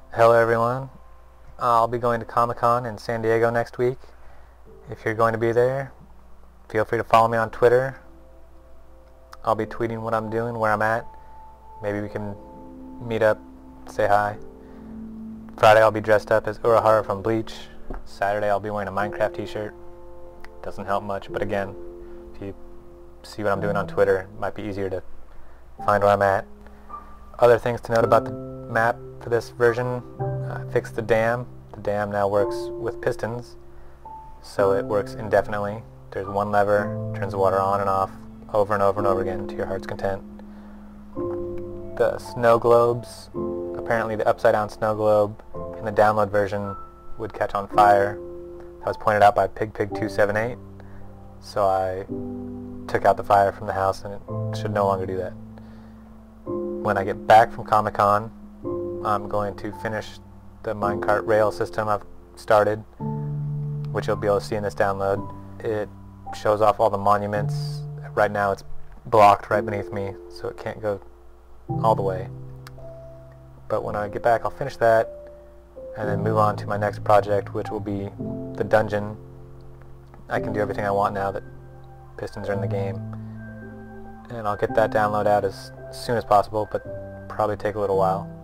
Hello everyone. I'll be going to Comic-Con in San Diego next week. If you're going to be there, feel free to follow me on Twitter. I'll be tweeting what I'm doing, where I'm at. Maybe we can meet up, say hi. Friday I'll be dressed up as Urahara from Bleach. Saturday I'll be wearing a Minecraft t-shirt. Doesn't help much, but again, if you see what I'm doing on Twitter, it might be easier to find where I'm at. Other things to note about the map for this version: I fixed the dam. The dam now works with pistons, so it works indefinitely. There's one lever, turns the water on and off over and over and over again to your heart's content. The snow globes, apparently the upside down snow globe in the download version would catch on fire. That was pointed out by PigPig278, so I took out the fire from the house and it should no longer do that. When I get back from Comic-Con, I'm going to finish the minecart rail system I've started, which you'll be able to see in this download. It shows off all the monuments. Right now it's blocked right beneath me, so it can't go all the way. But when I get back, I'll finish that and then move on to my next project, which will be the dungeon. I can do everything I want now that pistons are in the game, and I'll get that download out as soon as possible, but probably take a little while.